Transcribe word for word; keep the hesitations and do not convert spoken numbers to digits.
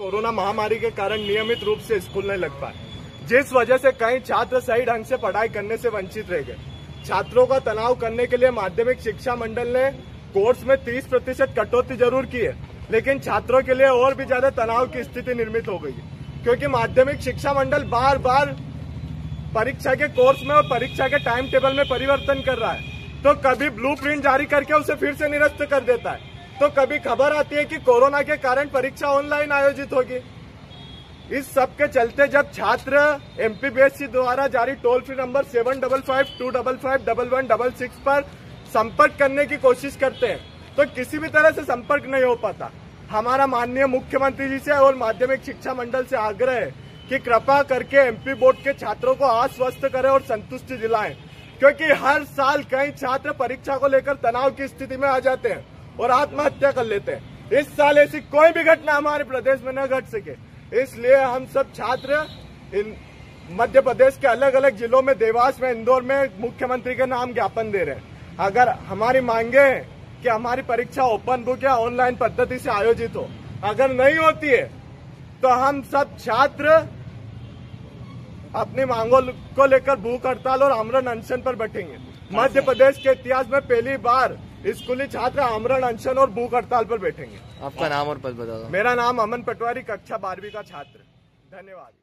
Corona महामारी के कारण नियमित रूप से स्कूल नहीं लग पाए, जिस वजह से कई छात्र सही ढंग से पढ़ाई करने से वंचित रह गए। छात्रों का तनाव करने के लिए माध्यमिक शिक्षा मंडल ने कोर्स में तीस प्रतिशत कटौती जरूर की है, लेकिन छात्रों के लिए और भी ज्यादा तनाव की स्थिति निर्मित हो गई है, क्योंकि माध्यमिक शिक्षा मंडल बार बार परीक्षा के कोर्स में और परीक्षा के टाइम टेबल में परिवर्तन कर रहा है। तो कभी ब्लूप्रिंट जारी करके उसे फिर से निरस्त कर देता है, तो कभी खबर आती है कि कोरोना के कारण परीक्षा ऑनलाइन आयोजित होगी। इस सब के चलते जब छात्र एमपीबीएससी द्वारा जारी toll free number seven double five two double five double one double six पर संपर्क करने की कोशिश करते हैं तो किसी भी तरह से संपर्क नहीं हो पाता। हमारा माननीय मुख्यमंत्री जी से और माध्यमिक शिक्षा मंडल से आग्रह है कि कृपा करके एमपी बोर्ड के छात्रों को आश्वस्त करें और संतुष्टि दिलाएं, क्योंकि हर साल कई छात्र परीक्षा को लेकर तनाव की स्थिति में आ जाते हैं और आत्महत्या कर लेते हैं। इस साल ऐसी कोई भी घटना हमारे प्रदेश में न घट सके, इसलिए हम सब छात्र इन मध्य प्रदेश के अलग अलग जिलों में, देवास में, इंदौर में मुख्यमंत्री के नाम ज्ञापन दे रहे हैं। अगर हमारी मांगे हैं कि हमारी परीक्षा ओपन बुक या ऑनलाइन पद्धति से आयोजित हो, अगर नहीं होती है तो हम सब छात्र अपनी मांगों को लेकर भूख हड़ताल और आमरण अनशन पर बैठेंगे। मध्य प्रदेश के इतिहास में पहली बार स्कूली छात्र आमरण अनशन और भूख हड़ताल पर बैठेंगे। आपका नाम और पद बता दो। मेरा नाम अमन पटवारी, कक्षा बारहवीं का छात्र। धन्यवाद।